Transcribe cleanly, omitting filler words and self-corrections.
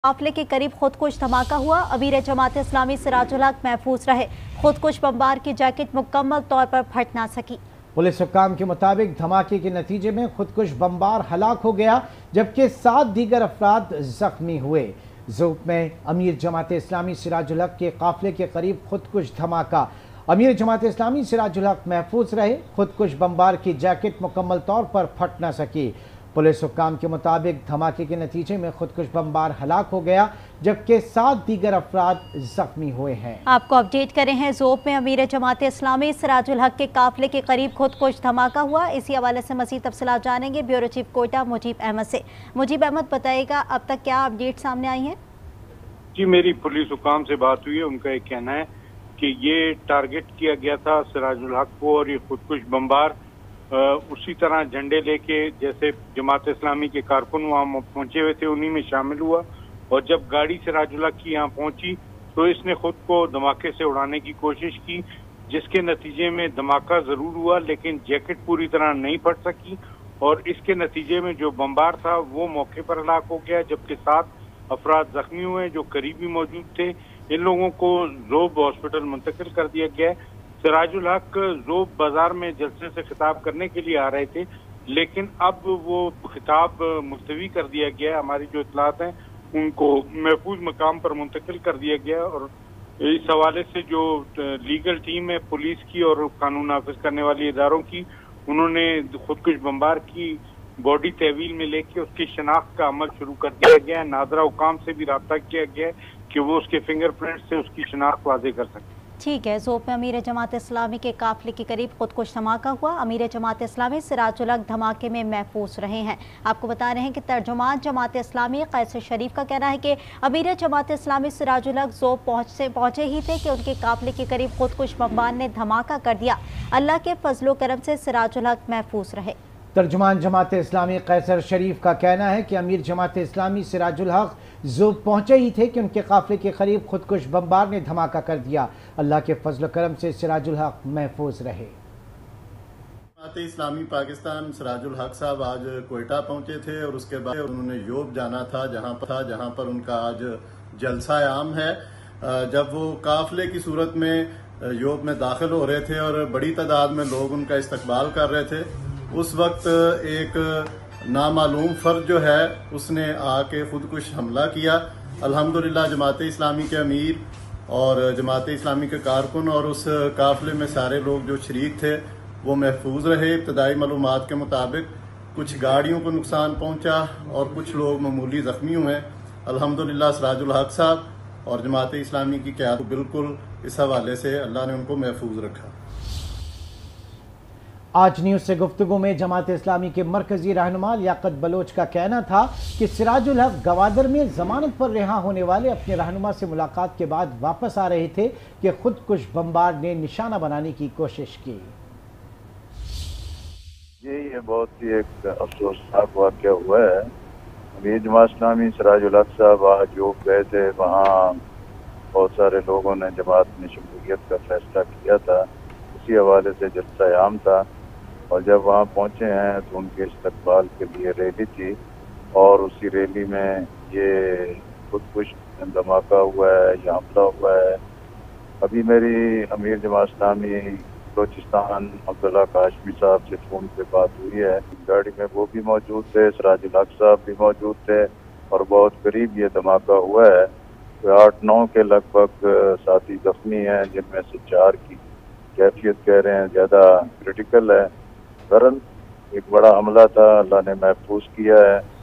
काफिले के करीब खुदकुश धमाका हुआ। अमीर जमात इस्लामी सिराजुल हक महफूज रहे। खुदकुश बमबार की जैकेट मुकम्मल तौर पर फट ना सकी। पुलिस हुक्काम के मुताबिक धमाके के नतीजे में खुदकुश बमबार हलाक हो गया, जबकि 7 दीगर अफराद जख्मी हुए। ज़ोब में अमीर जमात इस्लामी सिराजुल हक के काफिले के करीब खुदकुश धमाका। अमीर जमात इस्लामी सिराजुल हक महफूज रहे। खुदकुश बमबार की जैकेट मुकम्मल तौर पर फट ना सकी। पुलिस हुक्काम के मुताबिक धमाके के नतीजे में खुदकुश बमबार हलाक हो गया, जबकि 7 दीगर अफराद जख्मी हुए हैं। आपको अपडेट करें हैं, ज़ोब में अमीर जमात इस्लामी सिराजुल हक के काफिले के करीब खुदकुश धमाका हुआ। इसी हवाले से मज़ीद तफसीलात जानेंगे ब्यूरो चीफ कोयटा मुजीब अहमद से। मुजीब अहमद, बताइएगा अब तक क्या अपडेट सामने आई हैं? जी, मेरी पुलिस हुक्काम से बात हुई है। उनका एक कहना है कि ये टारगेट किया गया था सिराजुल हक को, और ये खुदकुश बमबार उसी तरह झंडे लेके जैसे जमात इस्लामी के कारकुन वहाँ पहुंचे हुए थे, उन्हीं में शामिल हुआ। और जब गाड़ी सिराजुल हक की यहाँ पहुंची तो इसने खुद को धमाके से उड़ाने की कोशिश की, जिसके नतीजे में धमाका जरूर हुआ, लेकिन जैकेट पूरी तरह नहीं फट सकी। और इसके नतीजे में जो बमबार था वो मौके पर हलाक हो गया, जबकि 7 अफराद जख्मी हुए जो करीबी मौजूद थे। इन लोगों को ज़ोब हॉस्पिटल मुंतकिल कर दिया गया है। सिराजुल हक ज़ोब बाजार में जलसे से खिताब करने के लिए आ रहे थे, लेकिन अब वो खिताब मुलतवी कर दिया गया है। हमारी जो इतलात हैं उनको महफूज मकाम पर मुंतकिल कर दिया गया है। और इस हवाले से जो लीगल टीम है पुलिस की और कानून नाफिज करने वाली इदारों की, उन्होंने खुदकुश बमबार की बॉडी तहवील में लेके उसकी शनाख्त का अमल शुरू कर दिया गया है। नादरा हुकाम से भी रब्ता किया गया है कि वो उसके फिंगरप्रिंट से उसकी शनाख्त वाज़ेह कर सकें। ठीक है। ज़ोब में अमीर जमात इस्लामी के काफिले के करीब खुदकुश धमाका हुआ। अमीर जमात इस्लामी सिराजुल हक धमाके में महफूज रहे हैं। आपको बता रहे हैं कि तर्जुमान जमात इस्लामी कैसर शरीफ का कहना है कि अमीर जमात इस्लामी सिराजुल हक ज़ोब पहुंचे ही थे कि उनके काफिले के करीब खुदकुश बमबार ने धमाका कर दिया। अल्लाह के फजलो करम से सिराजुल हक महफूज रहे। तर्जुमान जमात इस्लामी कैसर शरीफ का कहना है कि अमीर जमात इस्लामी सिराजुल हक ज़ोब पहुंचे ही थे कि उनके काफिले के करीब खुदकुश बमबार ने धमाका कर दिया। अल्लाह के फजल करम से सिराजुल हक महफूज रहे। जमात इस्लामी पाकिस्तान सिराजुल हक साहब आज कोयटा पहुंचे थे और उसके बाद उन्होंने योब जाना था, जहां पर उनका आज जलसा आम है। जब वो काफिले की सूरत में योब में दाखिल हो रहे थे और बड़ी तादाद में लोग उनका इस्तकबाल कर रहे थे, उस वक्त एक नामालूम फर्द जो है उसने आके खुदकुश हमला किया। अल्हम्दुलिल्लाह जमात इस्लामी के अमीर और जमात इस्लामी के कारकुन और उस काफिले में सारे लोग जो शरीक थे वो महफूज रहे। इब्तदाई मालूमात के मुताबिक कुछ गाड़ियों को नुकसान पहुंचा और कुछ लोग मामूली जख्मी हुए। अल्हम्दुलिल्लाह सिराजुल हक साहब और जमात इस्लामी की क़यादत बिल्कुल इस हवाले से अल्लाह ने उनको महफूज रखा। आज न्यूज़ से गुफ्तगू में जमात इस्लामी के मरकजी रहनुमा लियाकत बलोच का कहना था कि सिराजुल हक गवादर में जमानत पर रिहा होने वाले अपने रहनुमा से मुलाकात के बाद वापस आ रहे थे कि खुदकुश बमबार ने निशाना बनाने की कोशिश की। ये बहुत ही एक अफसोसनाक वाक़या हुआ है। अमीर जमात इस्लामी सिराजुल हक साहब आज जो गए थे, वहाँ बहुत सारे लोगों ने जमात में शमूलियत का फैसला किया था। उसी हवाले से जलसा आम था और जब वहाँ पहुँचे हैं तो उनके इस्तकबाल के लिए रैली थी और उसी रैली में ये खुदकुश धमाका हुआ है या हमला हुआ है। अभी मेरी अमीर जमात इस्लामी बलोचिस्तान अब्दुल्ला काशमी साहब से फ़ोन पे बात हुई है। गाड़ी में वो भी मौजूद थे, सिराजुल हक साहब भी मौजूद थे और बहुत करीब ये धमाका हुआ है। 8-9 के लगभग साथी जख्मी हैं, जिनमें से 4 की कैफियत कह रहे हैं ज़्यादा क्रिटिकल है। बहरहाल एक बड़ा हमला था, अल्लाह ने महफूज किया है।